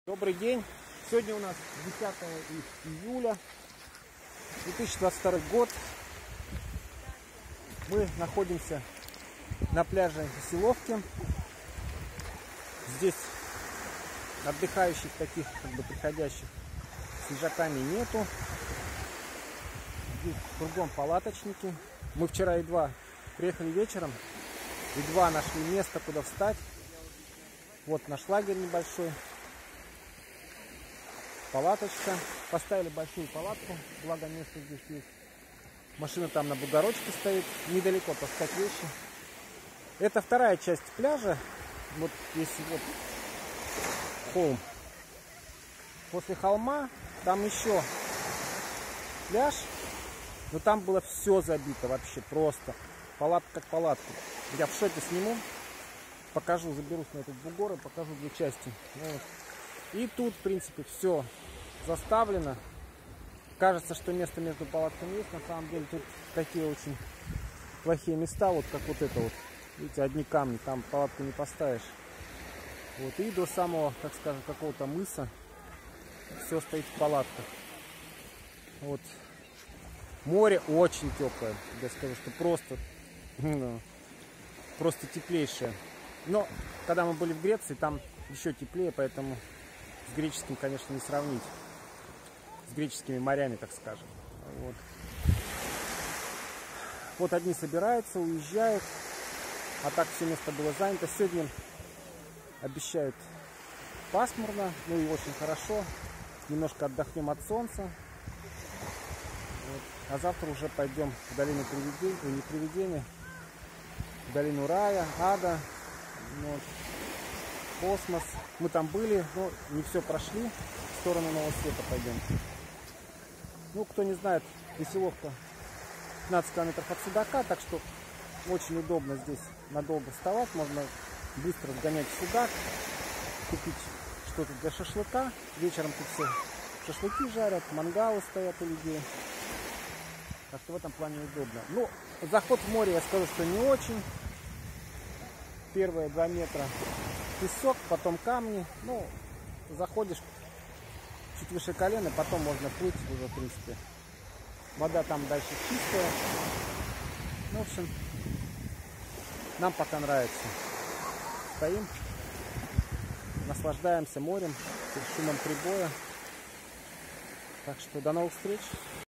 Добрый день! Сегодня у нас 10 июля 2022 год. Мы находимся на пляже Веселовки. Здесь отдыхающих таких, приходящих с лежаками нету. Здесь кругом палаточники. Мы вчера едва приехали вечером, едва нашли место, куда встать. Вот наш лагерь небольшой. Палаточка. Поставили большую палатку, благо место здесь есть. Машина там на бугорочке стоит, недалеко таскать вещи. Это вторая часть пляжа. Вот если вот холм. После холма там еще пляж, но там было все забито вообще просто. Палатка как палатка. Я в шоте сниму, покажу, заберусь на этот бугор и покажу две части. Вот. И тут, в принципе, все заставлено. Кажется, что место между палатками есть. На самом деле тут такие очень плохие места, вот как вот это вот. Видите, одни камни, там палатку не поставишь. Вот. И до самого, так скажем, какого-то мыса все стоит в палатках. Вот. Море очень теплое. Я скажу, что просто теплейшее. Но когда мы были в Греции, там еще теплее, поэтому с греческим, конечно, не сравнить. С греческими морями, так скажем. Вот. Вот одни собираются, уезжают. А так все место было занято. Сегодня обещают пасмурно, ну и очень хорошо. Немножко отдохнем от солнца. Вот. А завтра уже пойдем в долину привидений, не привидений, в долину рая, ада. Вот. Космос. Мы там были, но не все прошли. В сторону Нового Света пойдем. Ну, кто не знает, Веселовка 15 километров от Судака, так что очень удобно здесь надолго вставать. Можно быстро сгонять в Судак, купить что-то для шашлыка. Вечером тут все шашлыки жарят, мангалы стоят у людей. Так что в этом плане удобно. Ну, заход в море, я скажу, что не очень. Первые 2 метра песок, потом камни. Ну, заходишь чуть выше колена, потом можно плыть уже, в принципе. Вода там дальше чистая. Ну, в общем, нам пока нравится. Стоим, наслаждаемся морем, шумом прибоя. Так что до новых встреч.